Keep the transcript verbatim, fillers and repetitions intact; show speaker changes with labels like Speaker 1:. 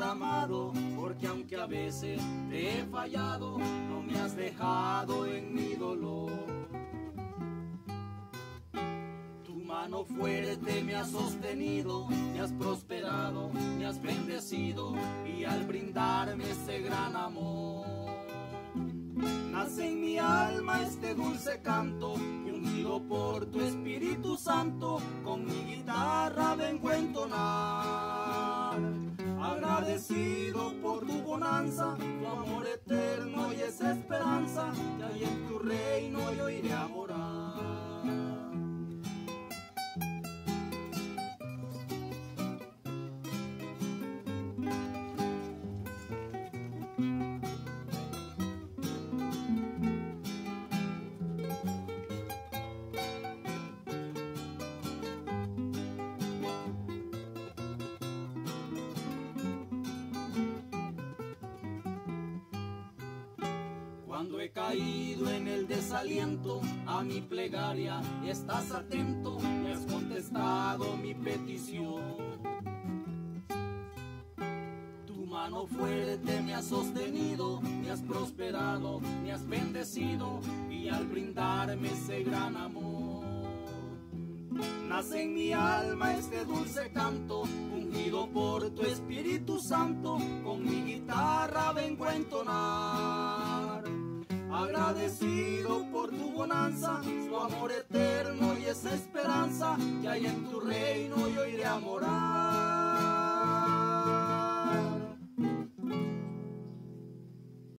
Speaker 1: amado, porque aunque a veces te he fallado, no me has dejado en mi dolor. Tu mano fuerte me ha sostenido, me has prosperado, me has bendecido, y al brindarme ese gran amor, nace en mi alma este dulce canto, y unido por tu Espíritu Santo, con mi guitarra vengo a entonar. Agradecido por tu bonanza, tu amor eterno y esa esperanza, que hay en tu reino yo iré a morar. Cuando he caído en el desaliento, a mi plegaria estás atento, me has contestado mi petición. Tu mano fuerte me ha sostenido, me has prosperado, me has bendecido, y al brindarme ese gran amor, nace en mi alma este dulce canto, ungido por tu Espíritu Santo, con mi guitarra vengo a entonar. Agradecido por tu bonanza, su amor eterno y esa esperanza, que hay en tu reino yo iré a morar.